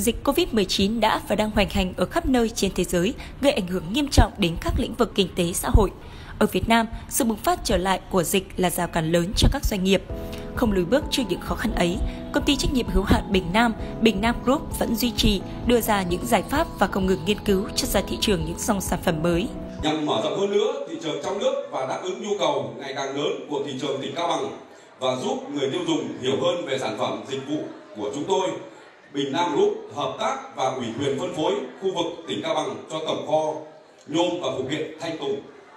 Dịch Covid-19 đã và đang hoành hành ở khắp nơi trên thế giới, gây ảnh hưởng nghiêm trọng đến các lĩnh vực kinh tế xã hội. Ở Việt Nam, sự bùng phát trở lại của dịch là rào cản lớn cho các doanh nghiệp. Không lùi bước trước những khó khăn ấy, công ty trách nhiệm hữu hạn Bình Nam Group vẫn duy trì, đưa ra những giải pháp và không ngừng nghiên cứu cho ra thị trường những dòng sản phẩm mới. Nhằm mở rộng hơn nữa thị trường trong nước và đáp ứng nhu cầu ngày càng lớn của thị trường tỉnh Cao Bằng và giúp người tiêu dùng hiểu hơn về sản phẩm dịch vụ của chúng tôi, Bình Nam Group hợp tác và ủy quyền phân phối khu vực tỉnh Cao Bằng cho tổng kho nhôm và phụ kiện Thanh Tùng.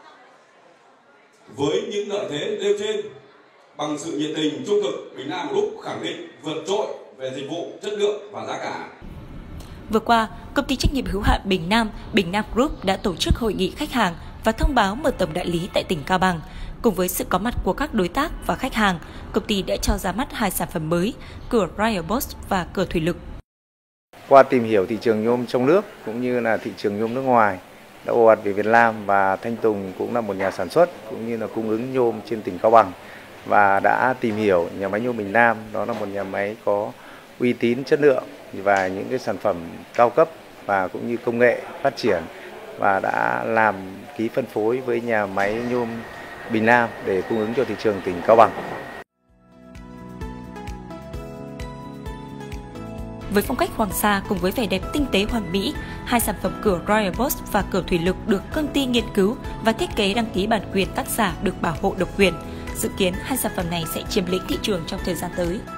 Với những lợi thế nêu trên, bằng sự nhiệt tình trung thực, Bình Nam Group khẳng định vượt trội về dịch vụ, chất lượng và giá cả. Vừa qua, công ty trách nhiệm hữu hạn Bình Nam Group đã tổ chức hội nghị khách hàng và thông báo mở tổng đại lý tại tỉnh Cao Bằng. Cùng với sự có mặt của các đối tác và khách hàng, công ty đã cho ra mắt 2 sản phẩm mới, cửa Royal Boss và cửa thủy lực. Qua tìm hiểu thị trường nhôm trong nước cũng như là thị trường nhôm nước ngoài, đã ồ ạt về Việt Nam và Thanh Tùng cũng là một nhà sản xuất cũng như là cung ứng nhôm trên tỉnh Cao Bằng và đã tìm hiểu nhà máy nhôm Bình Nam, đó là một nhà máy có uy tín, chất lượng và những cái sản phẩm cao cấp và cũng như công nghệ phát triển và đã làm ký phân phối với nhà máy nhôm Bình Nam để cung ứng cho thị trường tỉnh Cao Bằng. Với phong cách hoàng sa cùng với vẻ đẹp tinh tế hoàn mỹ, 2 sản phẩm cửa Royal Boss và cửa thủy lực được công ty nghiên cứu và thiết kế đăng ký bản quyền tác giả được bảo hộ độc quyền. Dự kiến 2 sản phẩm này sẽ chiếm lĩnh thị trường trong thời gian tới.